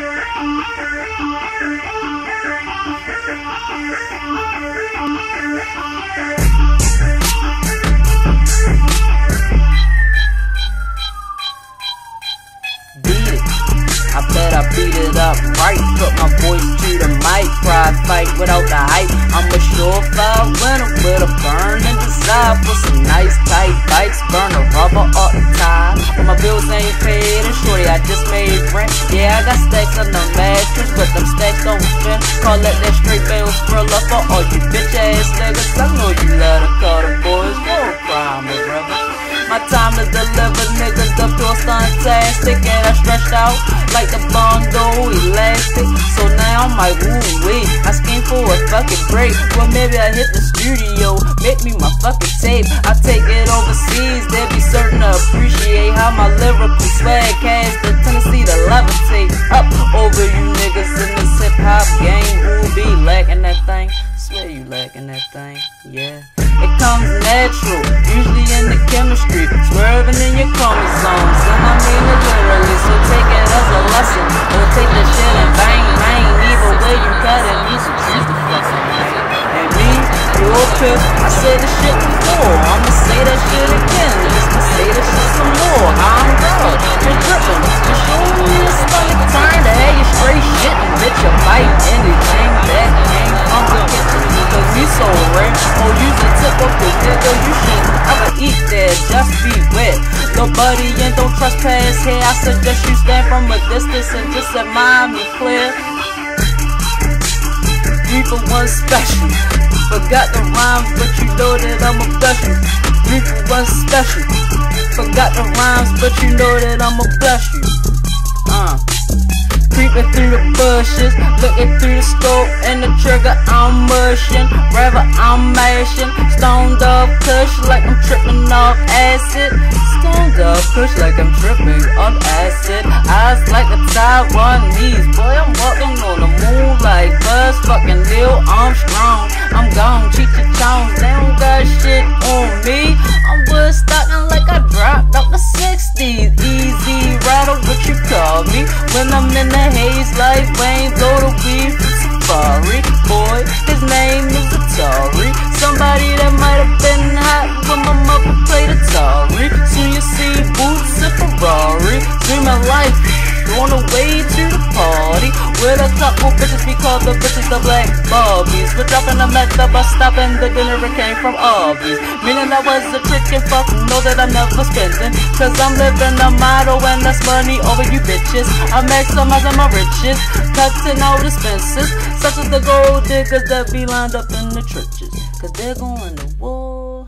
I bet I beat it up right. Put my voice to the mic. Pride fight without the hype. I'm a surefire winner with a burning desire for some nice tight bikes. Burn the rubber up the tire. But my bills ain't paid and shorty I just made rent. Yeah, I got stacks on the mattress, but them stacks don't spin. Call that straight bill thriller for all you bitch ass niggas. I know you love to call the boys. No crime, brother. My time to deliver niggas the pure stuntastic, and I stretched out like the bondo elastic. So now I'm like, woo-wee, I scheme for a fucking break. Well, maybe I hit the studio, make me my fucking tape. I take it overseas, they'll be certain to appreciate how my lyrical swag has the tendency to levitate up over you niggas in this hip-hop game. Who be lacking that thing? Swear you lacking that thing, yeah. It comes natural, usually in the chemistry, swerving in your chromosomes, and I mean it literally, so take it as a lesson, or take the shit and bang, bang, either way you cut it, me some choose the fucking right. And me, you're pissed, I said the shit before, I'ma say that shit again, just to say the shit some more. I'm good, you're dripping, you're showing me a stomach turn to have you straight shitting, bitch, you bite anything that came from the kitchen, cause we so rare, or use a tip of the nigga, you shouldn't ever eat that, just be wet. Nobody and don't trespass here, I suggest you stand from a distance and just admire me clear. 3 for 1 special, forgot the rhymes but you know that I'ma bless you. 3 for 1 special, forgot the rhymes but you know that I'ma bless you. Creeping through the bushes, looking through the scope and the trigger I'm mushing, rather I'm mashing. Stoned up kush like I'm tripping off acid. Stoned up kush like I'm tripping off acid. Eyes like a Taiwanese, boy I'm walking on the moon like Buzz fucking Lil Armstrong. I'm gone, cheech-a-chong, they don't got shit on me. I'm woodstocking like I dropped out the 60s. Easy rider, what you call me? When I'm in the haze like Wayne, blow the weed from Safari. Boy, his name is Atari. Somebody that might have been hot when my mother played Atari. Soon you see Boots and Ferrari. See my life on the way to the party with a couple bitches, we call the bitches the Black Barbies. We're dropping them at the bus stop and the dinner it came from Arby's. Meaning that was a trick and fuck, know that I'm never spending, cause I'm living a motto and that's money over you bitches. I'm maximizing my riches, cutting out expenses, such as the gold diggers that be lined up in the churches, cause they're going to war.